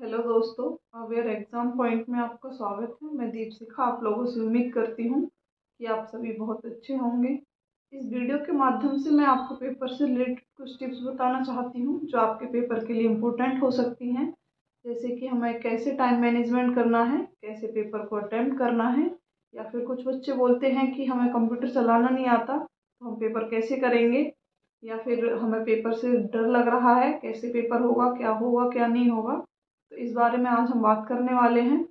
Hello दोस्तों, aware exam point में आपका स्वागत है। मैं दीपशिखा आप लोगों से उम्मीद करती हूँ कि आप सभी बहुत अच्छे होंगे। इस वीडियो के माध्यम से मैं आपको पेपर से रिलेटेड कुछ टिप्स बताना चाहती हूँ जो आपके पेपर के लिए इम्पोर्टेंट हो सकती हैं। जैसे कि हमें कैसे टाइम मैनेजमेंट करना है, कैसे पेपर को अटेम्प्ट करना है, या फिर कुछ बच्चे बोलते हैं कि हमें कंप्यूटर चलाना नहीं आता तो हम पेपर कैसे करेंगे, या फिर हमें पेपर से डर लग रहा है, कैसे पेपर होगा क्या नहीं होगा। तो इस बारे में आज हम बात करने वाले हैं।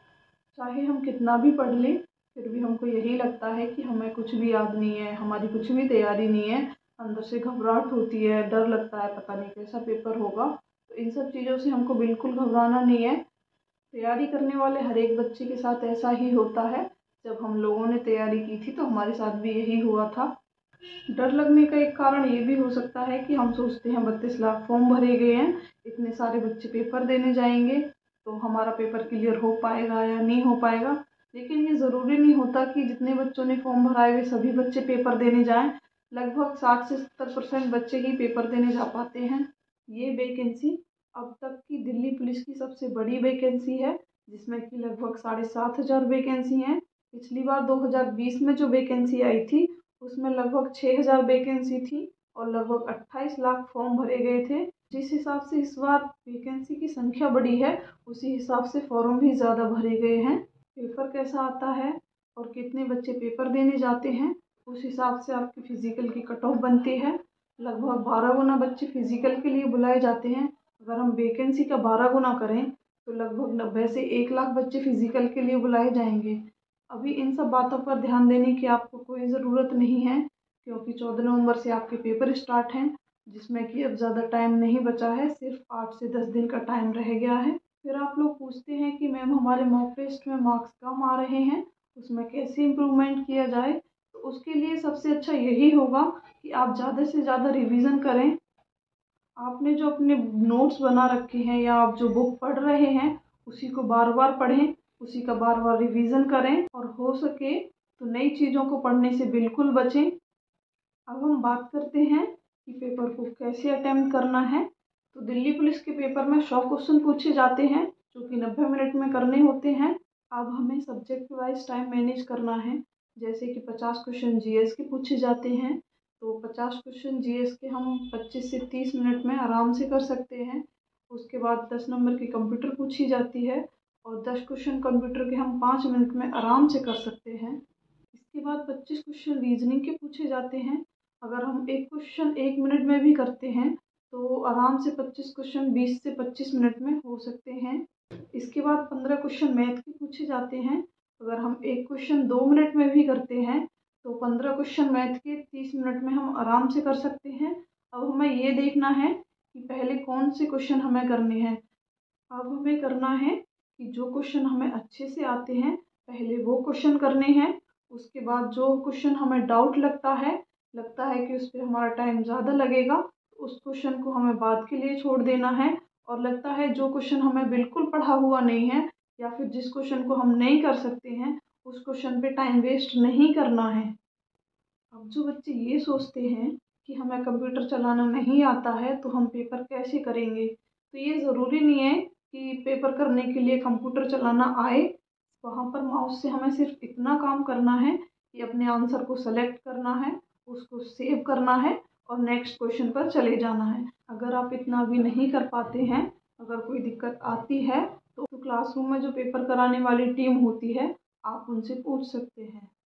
चाहे हम कितना भी पढ़ लें, फिर भी हमको यही लगता है कि हमें कुछ भी याद नहीं है, हमारी कुछ भी तैयारी नहीं है। अंदर से घबराहट होती है, डर लगता है, पता नहीं कैसा पेपर होगा। तो इन सब चीज़ों से हमको बिल्कुल घबराना नहीं है। तैयारी करने वाले हर एक बच्चे के साथ ऐसा ही होता है। जब हम लोगों ने तैयारी की थी तो हमारे साथ भी यही हुआ था। डर लगने का एक कारण ये भी हो सकता है कि हम सोचते हैं 32 लाख फॉर्म भरे गए हैं, इतने सारे बच्चे पेपर देने जाएंगे तो हमारा पेपर क्लियर हो पाएगा या नहीं हो पाएगा। लेकिन ये ज़रूरी नहीं होता कि जितने बच्चों ने फॉर्म भराए हुए सभी बच्चे पेपर देने जाएं। लगभग 60 से 70% बच्चे ही पेपर देने जा पाते हैं। ये वैकेंसी अब तक की दिल्ली पुलिस की सबसे बड़ी वैकेंसी है, जिसमें कि लगभग 7,500 वैकेंसी हैं। पिछली बार 2020 में जो वैकेंसी आई थी उसमें लगभग 6,000 वैकेंसी थी और लगभग 28 लाख फॉर्म भरे गए थे। जिस हिसाब से इस बार वैकेंसी की संख्या बढ़ी है, उसी हिसाब से फॉर्म भी ज़्यादा भरे गए हैं। पेपर कैसा आता है और कितने बच्चे पेपर देने जाते हैं, उस हिसाब से आपकी फ़िज़िकल की कट ऑफ बनती है। लगभग 12 गुना बच्चे फ़िज़िकल के लिए बुलाए जाते हैं। अगर हम वैकेंसी का 12 गुना करें तो लगभग 90 से 1 लाख बच्चे फ़िज़िकल के लिए बुलाए जाएंगे। अभी इन सब बातों पर ध्यान देने की आपको कोई ज़रूरत नहीं है, क्योंकि 14 नवंबर से आपके पेपर स्टार्ट हैं, जिसमें कि अब ज़्यादा टाइम नहीं बचा है, सिर्फ 8 से 10 दिन का टाइम रह गया है। फिर आप लोग पूछते हैं कि मैम हमारे मॉक टेस्ट में मार्क्स कम आ रहे हैं, उसमें कैसे इम्प्रूवमेंट किया जाए। तो उसके लिए सबसे अच्छा यही होगा कि आप ज़्यादा से ज़्यादा रिविज़न करें। आपने जो अपने नोट्स बना रखे हैं या आप जो बुक पढ़ रहे हैं उसी को बार बार पढ़ें, उसी का बार बार रिवीजन करें, और हो सके तो नई चीज़ों को पढ़ने से बिल्कुल बचें। अब हम बात करते हैं कि पेपर को कैसे अटेम्प्ट करना है। तो दिल्ली पुलिस के पेपर में 100 क्वेश्चन पूछे जाते हैं जो कि 90 मिनट में करने होते हैं। अब हमें सब्जेक्ट वाइज टाइम मैनेज करना है। जैसे कि 50 क्वेश्चन जीएस के पूछे जाते हैं, तो 50 क्वेश्चन जीएस के हम 25 से 30 मिनट में आराम से कर सकते हैं। उसके बाद 10 नंबर की कंप्यूटर पूछी जाती है और 10 क्वेश्चन कंप्यूटर के हम 5 मिनट में आराम से कर सकते हैं। इसके बाद 25 क्वेश्चन रीजनिंग के पूछे जाते हैं। अगर हम एक क्वेश्चन 1 मिनट में भी करते हैं तो आराम से 25 क्वेश्चन 20 से 25 मिनट में हो सकते हैं। इसके बाद 15 क्वेश्चन मैथ के पूछे जाते हैं। अगर हम एक क्वेश्चन 2 मिनट में भी करते हैं तो 15 क्वेश्चन मैथ के 30 मिनट में हम आराम से कर सकते हैं। अब हमें ये देखना है कि पहले कौन से क्वेश्चन हमें करने हैं। अब हमें करना है कि जो क्वेश्चन हमें अच्छे से आते हैं पहले वो क्वेश्चन करने हैं। उसके बाद जो क्वेश्चन हमें डाउट लगता है कि उस पर हमारा टाइम ज़्यादा लगेगा, तो उस क्वेश्चन को हमें बाद के लिए छोड़ देना है। और लगता है जो क्वेश्चन हमें बिल्कुल पढ़ा हुआ नहीं है या फिर जिस क्वेश्चन को हम नहीं कर सकते हैं, उस क्वेश्चन पे टाइम वेस्ट नहीं करना है। अब जो बच्चे ये सोचते हैं कि हमें कंप्यूटर चलाना नहीं आता है तो हम पेपर कैसे करेंगे, तो ये ज़रूरी नहीं है कि पेपर करने के लिए कंप्यूटर चलाना आए। वहाँ पर माउस से हमें सिर्फ इतना काम करना है कि अपने आंसर को सेलेक्ट करना है, उसको सेव करना है और नेक्स्ट क्वेश्चन पर चले जाना है। अगर आप इतना भी नहीं कर पाते हैं, अगर कोई दिक्कत आती है, तो क्लासरूम में जो पेपर कराने वाली टीम होती है आप उनसे पूछ सकते हैं।